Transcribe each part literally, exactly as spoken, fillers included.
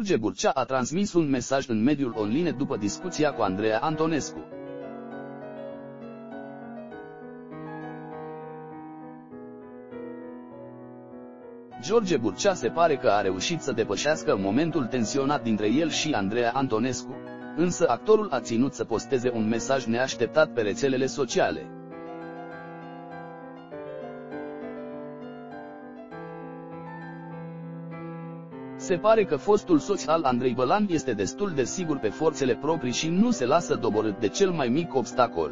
George Burcea a transmis un mesaj în mediul online după discuția cu Andreea Antonescu. George Burcea se pare că a reușit să depășească momentul tensionat dintre el și Andreea Antonescu, însă actorul a ținut să posteze un mesaj neașteptat pe rețelele sociale. Se pare că fostul soț al Andrei Bălan este destul de sigur pe forțele proprii și nu se lasă doborât de cel mai mic obstacol.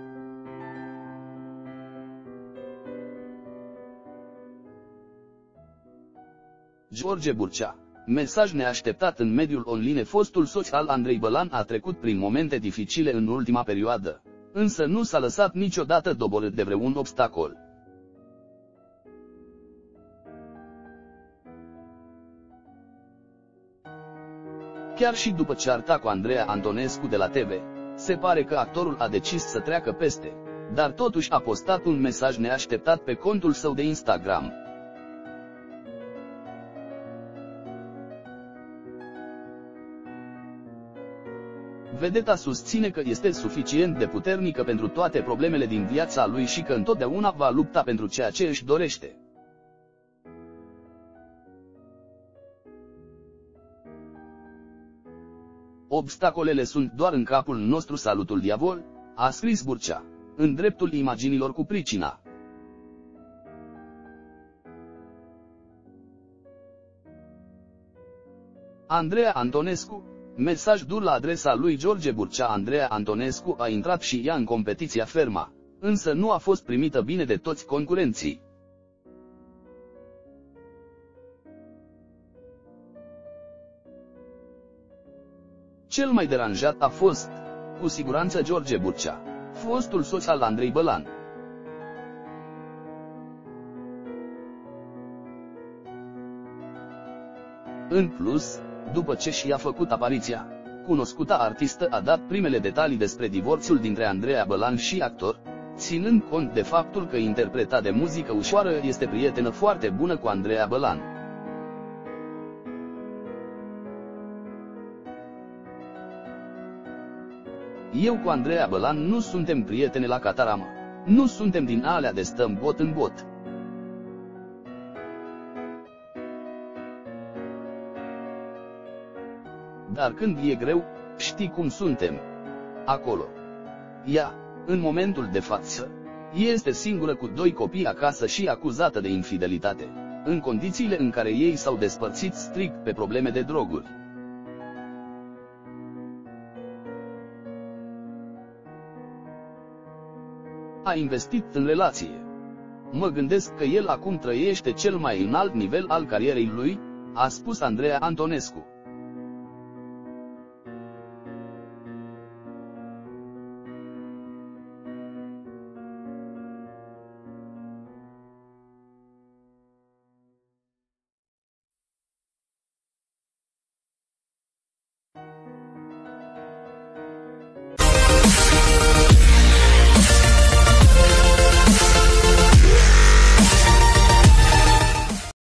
George Burcea. Mesaj neașteptat în mediul online. Fostul soț al Andrei Bălan a trecut prin momente dificile în ultima perioadă, însă nu s-a lăsat niciodată doborât de vreun obstacol. Chiar și după cearta cu Andreea Antonescu de la T V, se pare că actorul a decis să treacă peste, dar totuși a postat un mesaj neașteptat pe contul său de Instagram. Vedeta susține că este suficient de puternică pentru toate problemele din viața lui și că întotdeauna va lupta pentru ceea ce își dorește. Obstacolele sunt doar în capul nostru, salutul diavol, a scris Burcea, în dreptul imaginilor cu pricina. Andreea Antonescu. Mesaj dur la adresa lui George Burcea. Andreea Antonescu a intrat și ea în competiția Ferma, însă nu a fost primită bine de toți concurenții. Cel mai deranjat a fost, cu siguranță, George Burcea, fostul soț al Andrei Bălan. În plus, după ce și-a făcut apariția, cunoscuta artistă a dat primele detalii despre divorțul dintre Andreea Bălan și actor, ținând cont de faptul că interpreta de muzică ușoară este prietenă foarte bună cu Andreea Bălan. Eu cu Andreea Bălan nu suntem prietene la cataramă, nu suntem din alea de stăm bot în bot. Dar când e greu, știi cum suntem. Acolo. Ea, în momentul de față, este singură cu doi copii acasă și acuzată de infidelitate, în condițiile în care ei s-au despărțit strict pe probleme de droguri. A investit în relație. Mă gândesc că el acum trăiește cel mai înalt nivel al carierei lui, a spus Andreea Antonescu.